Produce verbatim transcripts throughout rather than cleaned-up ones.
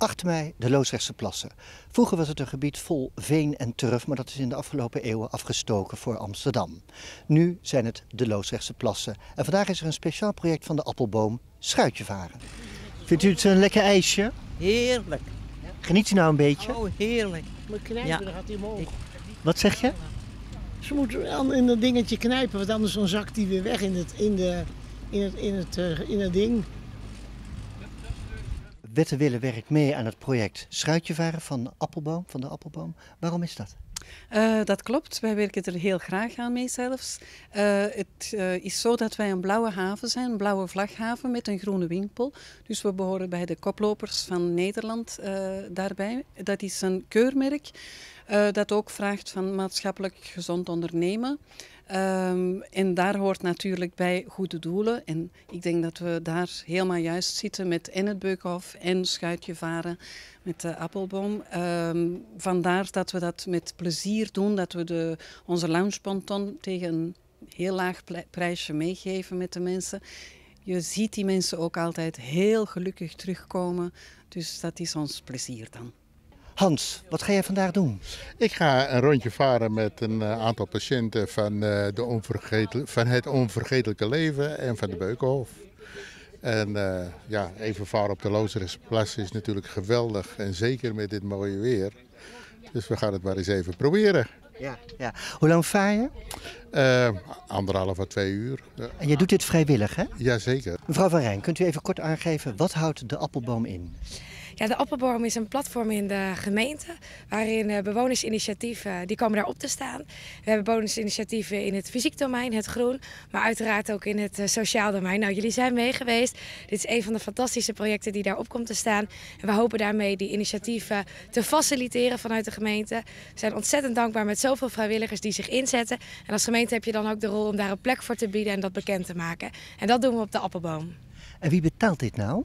acht mei, de Loosdrechtse Plassen. Vroeger was het een gebied vol veen en turf, maar dat is in de afgelopen eeuwen afgestoken voor Amsterdam. Nu zijn het de Loosdrechtse Plassen. En vandaag is er een speciaal project van de Appelboom, schuitje varen. Vindt u het een lekker ijsje? Heerlijk. Geniet u nou een beetje? Oh, heerlijk. Maar knijpen, Ja. dan gaat hij omhoog. Wat zeg je? Ze moeten in dat dingetje knijpen, want anders dan zakt hij weer weg in het, in de, in het, in het, uh, in het ding. Wette Wille werkt mee aan het project Schuitje varen van de Appelboom, van de Appelboom. Waarom is dat? Uh, dat klopt, wij werken er heel graag aan mee zelfs. Uh, het uh, is zo dat wij een blauwe haven zijn, een blauwe vlaghaven met een groene wimpel. Dus we behoren bij de koplopers van Nederland uh, daarbij. Dat is een keurmerk uh, dat ook vraagt van maatschappelijk gezond ondernemen. Um, en daar hoort natuurlijk bij goede doelen. En ik denk dat we daar helemaal juist zitten met en het Beukhof en schuitje varen met de Appelboom. Um, vandaar dat we dat met plezier doen, dat we de, onze loungeponton tegen een heel laag prijsje meegeven met de mensen. Je ziet die mensen ook altijd heel gelukkig terugkomen, dus dat is ons plezier dan. Hans, wat ga jij vandaag doen? Ik ga een rondje varen met een aantal patiënten van, uh, de onvergetel- van het onvergetelijke leven en van de Beukhof. En uh, ja, even varen op de Loosdrechtse Plassen is natuurlijk geweldig en zeker met dit mooie weer. Dus we gaan het maar eens even proberen. Ja, ja. Hoe lang vaar je? Uh, anderhalf à twee uur. Uh, en je doet dit vrijwillig, hè? Jazeker. Mevrouw Van Rijn, kunt u even kort aangeven, wat houdt de Appelboom in? Ja, de Appelboom is een platform in de gemeente waarin uh, bewonersinitiatieven, uh, die komen daar op te staan. We hebben bewonersinitiatieven in het fysiek domein, het groen, maar uiteraard ook in het uh, sociaal domein. Nou, jullie zijn mee geweest. Dit is een van de fantastische projecten die daarop komt te staan. En we hopen daarmee die initiatieven te faciliteren vanuit de gemeente. We zijn ontzettend dankbaar met zoveel vrijwilligers die zich inzetten. En als gemeente heb je dan ook de rol om daar een plek voor te bieden en dat bekend te maken. En dat doen we op de Appelboom. En wie betaalt dit nou?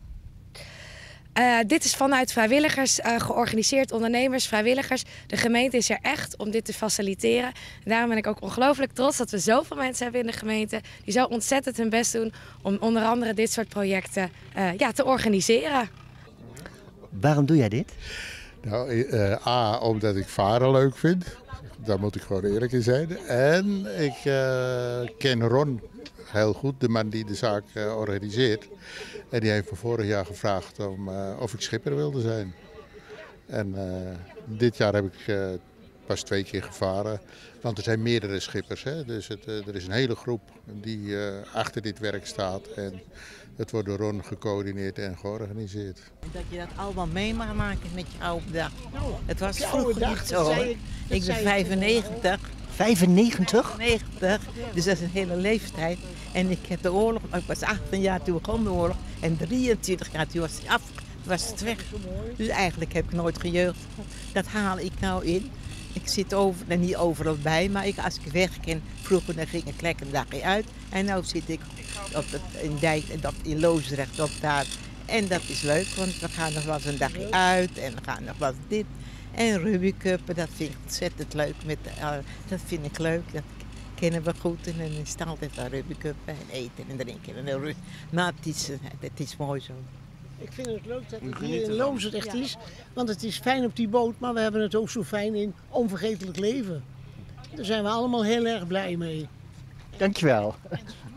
Uh, dit is vanuit vrijwilligers uh, georganiseerd, ondernemers, vrijwilligers. De gemeente is er echt om dit te faciliteren. En daarom ben ik ook ongelooflijk trots dat we zoveel mensen hebben in de gemeente die zo ontzettend hun best doen om onder andere dit soort projecten uh, ja, te organiseren. Waarom doe jij dit? Nou, uh, A, omdat ik varen leuk vind. Daar moet ik gewoon eerlijk in zijn. En ik uh, ken Ron heel goed, de man die de zaak uh, organiseert. En die heeft me vorig jaar gevraagd om, uh, of ik schipper wilde zijn. En uh, dit jaar heb ik uh, pas twee keer gevaren. Want er zijn meerdere schippers. Hè? Dus het, uh, er is een hele groep die uh, achter dit werk staat. En het wordt door Ron gecoördineerd en georganiseerd. En dat je dat allemaal mee mag maken met je oude dag. Het was je oude vroeger dag, niet dat zo. zei ik- dat Ik ben zei ik vijfennegentig. vijfennegentig? negentig, dus dat is een hele leeftijd. En ik heb de oorlog, ik was achttien jaar toen begon de oorlog. En drieëntwintig jaar toen was het af, was het weg. Dus eigenlijk heb ik nooit gejeugd. Dat haal ik nou in. Ik zit over, en niet overal bij, maar ik, als ik wegging, vroeger dan ging ik lekker een dagje uit. En nu zit ik op het, in, Dijk, dat, in Loosdrecht op daar. En dat is leuk, want we gaan nog wel eens een dagje uit en we gaan nog wel eens dit. En Rubik's Cup, dat vind ik ontzettend leuk. Met, uh, dat vind ik leuk, dat kennen we goed. En dan is het altijd een Rubik's Cup en eten en drinken. En heel rustig. Maar het is, het is mooi zo. Ik vind het leuk dat het hier in Loosdrecht is, want het is fijn op die boot, maar we hebben het ook zo fijn in onvergetelijk leven. Daar zijn we allemaal heel erg blij mee. Dankjewel.